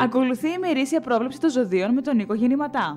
Ακολουθεί η ημερήσια πρόβλεψη των ζωδίων με τον Νίκο Γεννηματά.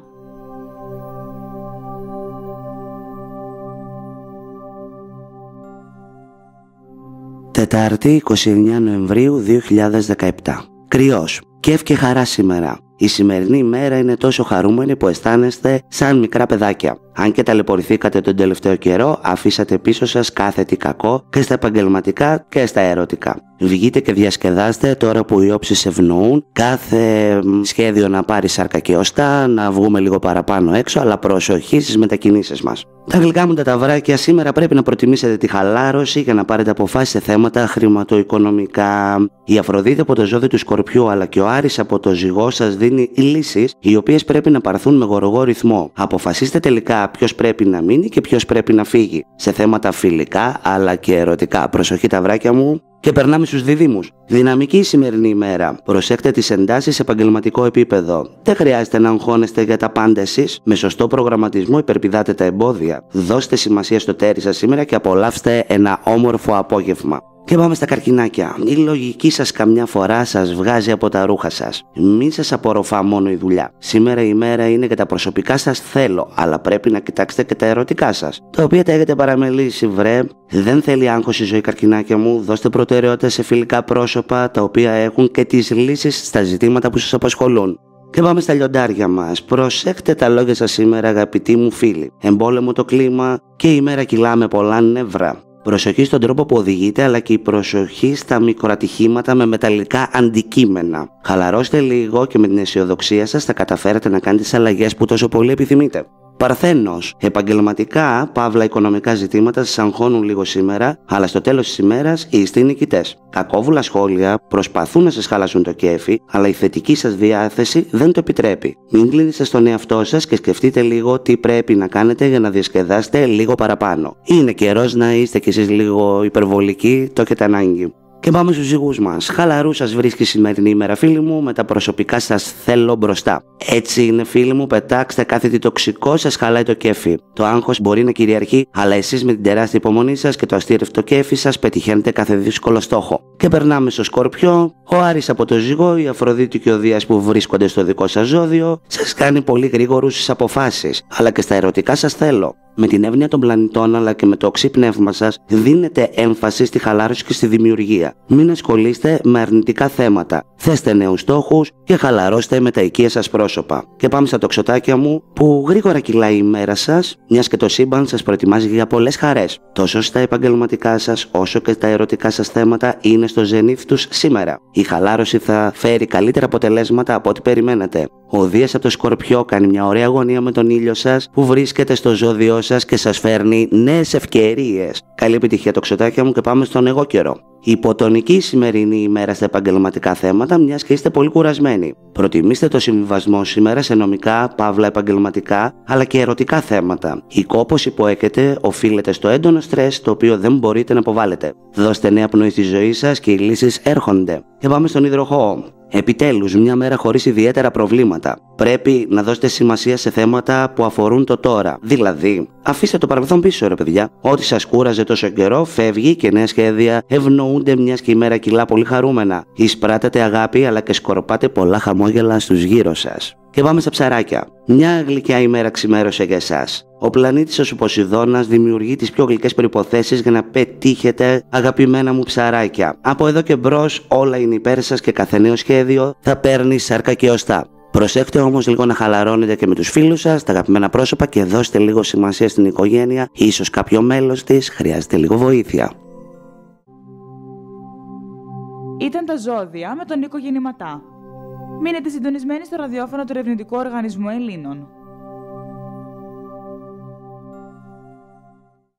Τετάρτη, 29 Νοεμβρίου 2017. Κρυός. Κέφ και χαρά σήμερα. Η σημερινή ημέρα είναι τόσο χαρούμενη που αισθάνεστε σαν μικρά παιδάκια. Αν και ταλαιπωρηθήκατε τον τελευταίο καιρό, αφήσατε πίσω σας κάθε τι κακό και στα επαγγελματικά και στα ερωτικά. Βγείτε και διασκεδάστε τώρα που οι όψεις ευνοούν. Κάθε σχέδιο να πάρει σάρκα και οστά, να βγούμε λίγο παραπάνω έξω, αλλά προσοχή στις μετακινήσεις μας. Τα γλυκά μου τα ταυράκια, σήμερα πρέπει να προτιμήσετε τη χαλάρωση για να πάρετε αποφάσεις σε θέματα χρηματοοικονομικά. Η Αφροδίτη από το ζώδιο του Σκορπιού αλλά και ο Άρης από το Ζυγό σας δίνει λύσεις οι οποίες πρέπει να πάρθουν με γοργό ρυθμό. Αποφασίστε τελικά ποιος πρέπει να μείνει και ποιος πρέπει να φύγει σε θέματα φιλικά αλλά και ερωτικά. Προσοχή ταυράκια μου. Και περνάμε στους διδύμους. Δυναμική η σημερινή ημέρα. Προσέχτε τις εντάσεις σε επαγγελματικό επίπεδο. Δεν χρειάζεται να αγχώνεστε για τα πάντα εσείς. Με σωστό προγραμματισμό υπερπηδάτε τα εμπόδια. Δώστε σημασία στο τέρι σας σήμερα και απολαύστε ένα όμορφο απόγευμα. Και πάμε στα καρκινάκια. Η λογική σας καμιά φορά σας βγάζει από τα ρούχα σας. Μην σας απορροφά μόνο η δουλειά. Σήμερα η ημέρα είναι και τα προσωπικά σας θέλω, αλλά πρέπει να κοιτάξετε και τα ερωτικά σας, τα οποία τα έχετε παραμελήσει, βρε. Δεν θέλει άγχος η ζωή, καρκινάκια μου. Δώστε προτεραιότητα σε φιλικά πρόσωπα, τα οποία έχουν και τις λύσεις στα ζητήματα που σας απασχολούν. Και πάμε στα λιοντάρια μας. Προσέχτε τα λόγια σας σήμερα, αγαπητοί μου φίλοι. Εμπόλεμο το κλίμα και η ημέρα κυλά με πολλά νεύρα. Προσοχή στον τρόπο που οδηγείτε, αλλά και η προσοχή στα μικροατυχήματα με μεταλλικά αντικείμενα. Χαλαρώστε λίγο και με την αισιοδοξία σας θα καταφέρετε να κάνετε τις αλλαγές που τόσο πολύ επιθυμείτε. Παρθένος. Επαγγελματικά, παύλα οικονομικά ζητήματα σας αγχώνουν λίγο σήμερα, αλλά στο τέλος της ημέρας είστε οι νικητές. Κακόβουλα σχόλια προσπαθούν να σας χαλάσουν το κέφι, αλλά η θετική σας διάθεση δεν το επιτρέπει. Μην κλείνετε στον εαυτό σας και σκεφτείτε λίγο τι πρέπει να κάνετε για να διασκεδάσετε λίγο παραπάνω. Είναι καιρός να είστε κι εσείς λίγο υπερβολικοί, το έχετε ανάγκη. Και πάμε στους ζυγούς μας. Χαλαρού σας βρίσκει η σημερινή ημέρα, φίλοι μου, με τα προσωπικά σας θέλω μπροστά. Έτσι είναι, φίλοι μου, πετάξτε κάθε τι τοξικό σας χαλάει το κέφι. Το άγχος μπορεί να κυριαρχεί, αλλά εσείς με την τεράστια υπομονή σας και το αστήρευτο κέφι σας πετυχαίνετε κάθε δύσκολο στόχο. Και περνάμε στο Σκορπιό. Ο Άρης από το Ζυγό, η Αφροδίτη και ο Δίας που βρίσκονται στο δικό σας ζώδιο, σας κάνει πολύ γρήγορους στις αποφάσεις, αλλά και στα ερωτικά σας θέλω. Με την εύνοια των πλανητών αλλά και με το οξύ πνεύμα σας δίνετε έμφαση στη χαλάρωση και στη δημιουργία. Μην ασχολείστε με αρνητικά θέματα. Θέστε νέους στόχους και χαλαρώστε με τα οικεία σας πρόσωπα. Και πάμε στα τοξοτάκια μου, που γρήγορα κυλάει η μέρα σας, μιας και το σύμπαν σας προετοιμάζει για πολλές χαρές. Τόσο στα επαγγελματικά σας όσο και τα ερωτικά σας θέματα είναι στο ζενήθ τους σήμερα. Η χαλάρωση θα φέρει καλύτερα αποτελέσματα από ό,τι περιμένετε. Ο Δίας από το Σκορπιό κάνει μια ωραία αγωνία με τον ήλιο σας που βρίσκεται στο ζώδιό σας και σας φέρνει νέες ευκαιρίες. Καλή επιτυχία τοξοτάκια μου και πάμε στον εγώ καιρό. Υποτονική σημερινή ημέρα στα επαγγελματικά θέματα, μιας και είστε πολύ κουρασμένοι. Προτιμήστε το συμβιβασμό σήμερα σε νομικά, παύλα επαγγελματικά, αλλά και ερωτικά θέματα. Η κόπωση που έχετε οφείλεται στο έντονο στρες, το οποίο δεν μπορείτε να αποβάλλετε. Δώστε νέα πνοή στη ζωή σας και οι λύσεις έρχονται. Και πάμε στον Υδροχόο. Επιτέλους, μια μέρα χωρίς ιδιαίτερα προβλήματα. Πρέπει να δώσετε σημασία σε θέματα που αφορούν το τώρα. Δηλαδή, αφήστε το παρελθόν πίσω, ρε παιδιά. Ό,τι σας κούραζε τόσο καιρό φεύγει και νέα σχέδια ευνοούνται, μιας και η μέρα κυλά πολύ χαρούμενα. Εισπράτατε αγάπη αλλά και σκορπάτε πολλά χαμόγελα στους γύρω σας. Και πάμε στα ψαράκια. Μια γλυκιά ημέρα ξημέρωσε για εσάς. Ο πλανήτης ο Ποσειδώνας δημιουργεί τις πιο γλυκές προϋποθέσεις για να πετύχετε, αγαπημένα μου ψαράκια. Από εδώ και μπρος όλα είναι υπέρ σας και κάθε νέο σχέδιο θα παίρνει σάρκα και οστά. Προσέχτε όμως λίγο να χαλαρώνετε και με τους φίλους σας, τα αγαπημένα πρόσωπα, και δώστε λίγο σημασία στην οικογένεια. Ίσως κάποιο μέλος της χρειάζεται λίγο βοήθεια. Ήταν τα ζώδια με τον Νίκο Γεννηματά. Μείνετε συντονισμένοι στο ραδιόφωνο του Ερευνητικού Οργανισμού Ελλήνων.